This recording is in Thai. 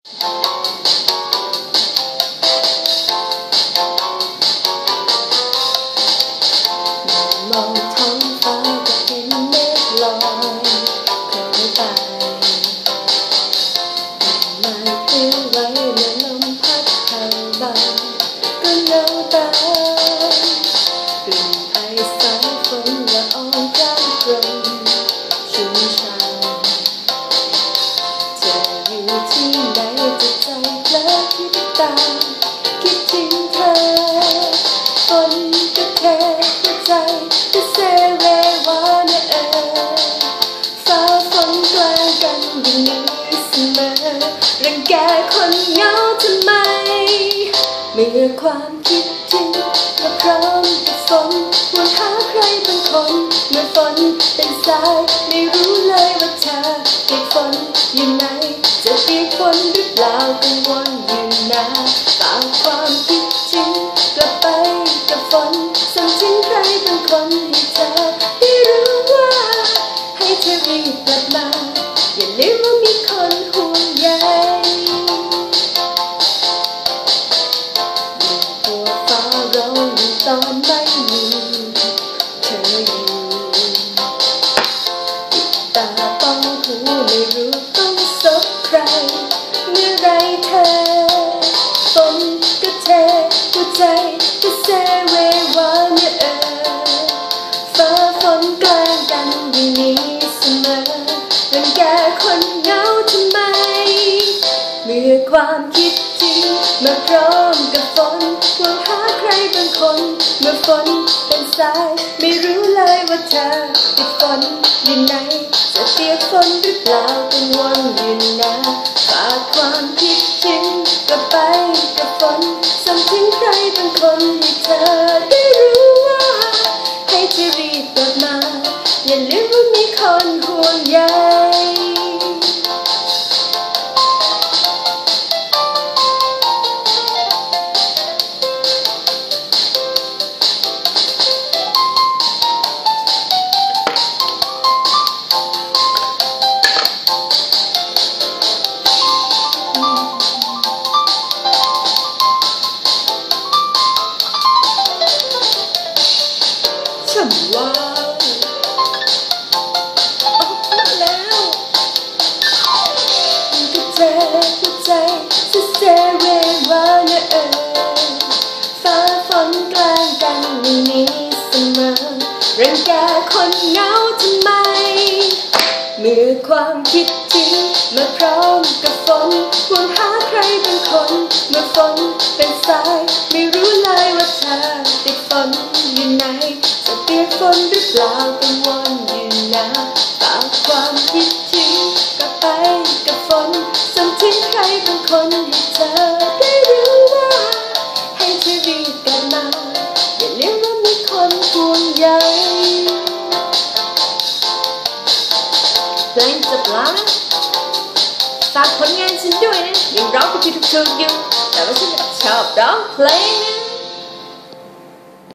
มองท้องฟ้าก็เห็นเมฆลอยเคยไปไม่เคลื่อนไหวเมื่อลมพัดผ่านบานก็เงาตากลิ่นไอสายฝนละอองกลางกลมชุ่มฉ่ำจะอยู่ที่ไหนจะใจเพลิดคิดตามคิดถึงเธอฝนก็เทหัวใจจะเซเรวานะฟ้าฝนกลางกันอย่างนี้เสมอรังแกคนเหงาทำไมเมื่อความคิดถึงมาพร้อมกับฝนห่วงหาใครบางคนเมื่อฝนเป็นสายไม่รู้เลยว่าเธอเปียกฝนอยู่ไหนจะเปียกฝนหรือเปล่ากังวลอยู่นะฝากความคิดถึงกลับไปกับฝนส่งถึงใครบางคนให้เธอได้รู้ว่าให้เธอรีบกลับมาอย่าลืมว่ามีคนห่วงใยตัวฟ้าร้องอยู่ตอนไม่มีเธออยู่ปิดตาป้องหูไม่รู้ต้องซบใครเมื่อไรเธอฝนก็เทหัวใจก็เซเววานะฟ้าฝนกลางกันอย่างนี้เสมอรังแกคนเหงาทำไมเมื่อความคิดถึงมาพร้อมกับฝนหวังหาใครบางคนเมื่อฝนเป็นสายไม่รู้เลยว่าเธอติดฝนอยู่ไหนจะเปียกฝนหรือเปล่ากังวลอยู่นะฝากความคิดถึงกลับไปกับฝนส่งถึงใครบางคนให้เธอได้รู้ว่าให้เธอรีบกลับมาอย่าลืมว่ามีคนห่วงใยฉันว่าออกมาแล้วก็เธอหัวใจจะเซเรวานะฟ้าฝนกลางกันอย่างนี้เสมอรังแกคนเหงาทำไมเมื่อความคิดถึงมาพร้อมกับฝนหวังหาใครบางคนเมื่อฝนเป็นสายไม่รู้เลยว่าเธอติดฝนอยู่ไหนจะเปียกฝนหรือเปล่ากังวลอยู่นะฝากความคิดถึงกลับไปกับฝนส่งถึงใครบางคนให้เธอได้รู้ว่าให้เธอรีบกลับมาอย่าลืมว่ามีคนห่วงใยเพลงจบแล้วนะฝากผลงานฉันด้วยนะยังร้องกับพี่ทุกๆอยู่แต่ว่าฉันชอบร้องเพลงนะ